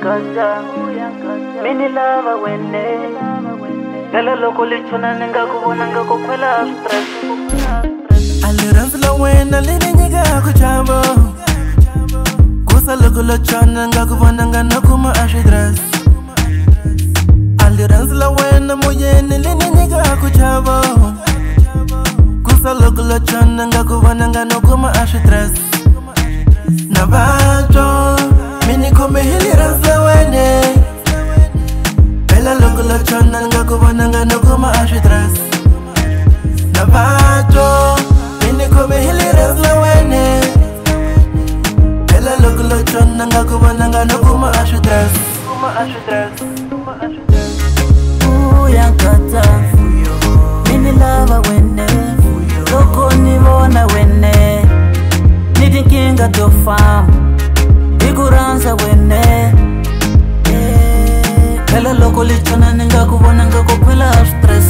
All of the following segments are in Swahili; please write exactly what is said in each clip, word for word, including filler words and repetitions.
uyankata mini lava wene Gala loko lichona ninga kubona nga kukwela stress Aliranzla wena lini nyiga kuchamba Kusa loko lichona nga kubona nga nakuma ashidras Aliranzla wena moyene lini nyiga kuchamba Kusa loko lichona nga kubona nga nakuma ashidras Nabato mini kome hili ranzla wene Bela loko lichona nga kubona nga nakuma ashidras Nabato mini kome hili ranzla wene Bela loko lichona nga kubona nga nakuma ashidras Uyankata mini lava wene Loko nivona wene Nidinkinga tofa Iguranza wene Kala loko lichona ninga kubona nga kukwela stress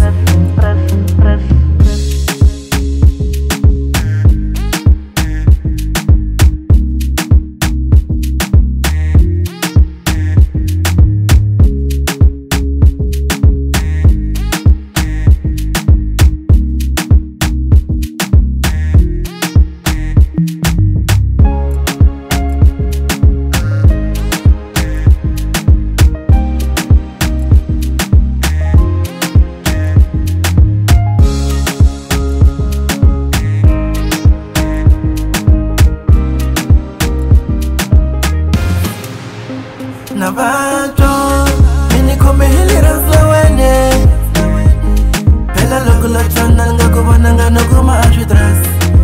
Nabato mini kome hili ranzla wene Bela loko lichona nga kubona nga nakuma ashidras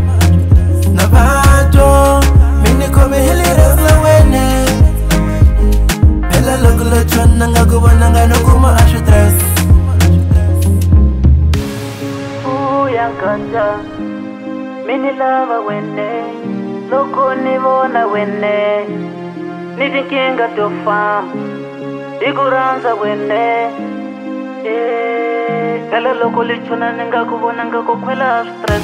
Nabato mini kome hili ranzla wene Bela loko lichona nga kubona nga nakuma ashidras Uyankata mini lava wene Loko nivona wene Nidinkinga tofa Iguranza wene Kala loko lichona ninga kubona nga kukwela stress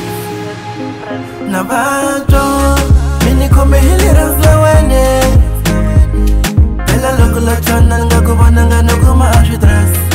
Nabato mini kome hili ranzla wene Bela loko lichona nga kubona nga nakuma ashidras